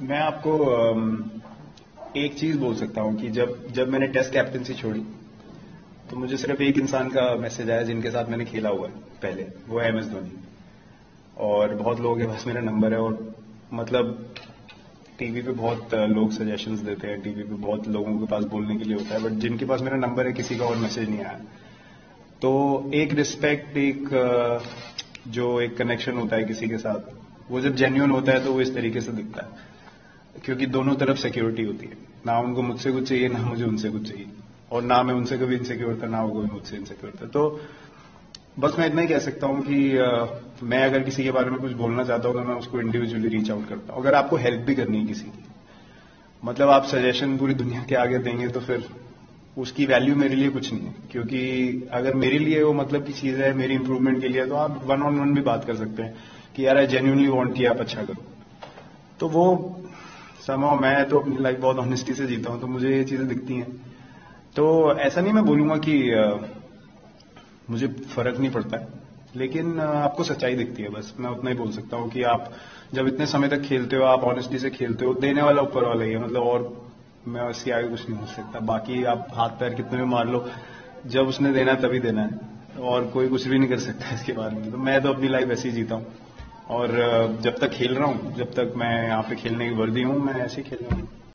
मैं आपको एक चीज बोल सकता हूँ कि जब जब मैंने टेस्ट कैप्टनसी छोड़ी तो मुझे सिर्फ एक इंसान का मैसेज आया जिनके साथ मैंने खेला हुआ है पहले, वो है MS धोनी। और बहुत लोगों के पास मेरा नंबर है और मतलब टीवी पे बहुत लोग सजेशंस देते हैं, टीवी पे बहुत लोगों के पास बोलने के लिए होता है, बट जिनके पास मेरा नंबर है किसी का और मैसेज नहीं आया। तो एक रिस्पेक्ट, जो एक कनेक्शन होता है किसी के साथ, वो जब जेन्युइन होता है तो वो इस तरीके से दिखता है, क्योंकि दोनों तरफ सिक्योरिटी होती है। ना उनको मुझसे कुछ चाहिए, ना मुझे उनसे कुछ चाहिए, और ना मैं उनसे कभी इनसिक्योर था, ना वो कभी मुझसे इनसिक्योर था। तो बस मैं इतना ही कह सकता हूँ कि मैं अगर किसी के बारे में कुछ बोलना चाहता हूँ तो मैं उसको इंडिविजुअली रीच आउट करता हूँ। अगर आपको हेल्प भी करनी है किसी की, मतलब आप सजेशन पूरी दुनिया के आगे देंगे तो फिर उसकी वैल्यू मेरे लिए कुछ नहीं है, क्योंकि अगर मेरे लिए वो मतलब की चीज है, मेरी इंप्रूवमेंट के लिए, तो आप 1-on-1 भी बात कर सकते हैं कि यार आई जेन्युइनली वांट कि आप अच्छा करो। तो वो समहाउ मैं तो अपनी लाइफ बहुत ऑनेस्टी से जीता हूं, तो मुझे ये चीजें दिखती हैं। तो ऐसा नहीं मैं बोलूंगा कि मुझे फर्क नहीं पड़ता है, लेकिन आपको सच्चाई दिखती है, बस मैं उतना ही बोल सकता हूँ कि आप जब इतने समय तक खेलते हो, आप ऑनेस्टी से खेलते हो, देने वाला ऊपर वाला ही है, मतलब और मैं उससे आगे कुछ नहीं हो सकता। बाकी आप हाथ पैर कितने भी मार लो, जब उसने देना है तभी देना है, और कोई कुछ भी नहीं कर सकता इसके बारे में। तो मैं तो अपनी लाइफ ऐसे ही जीता हूँ, और जब तक खेल रहा हूँ, जब तक मैं यहाँ पे खेलने की वर्दी हूँ, मैं ऐसे ही खेल रहा हूँ।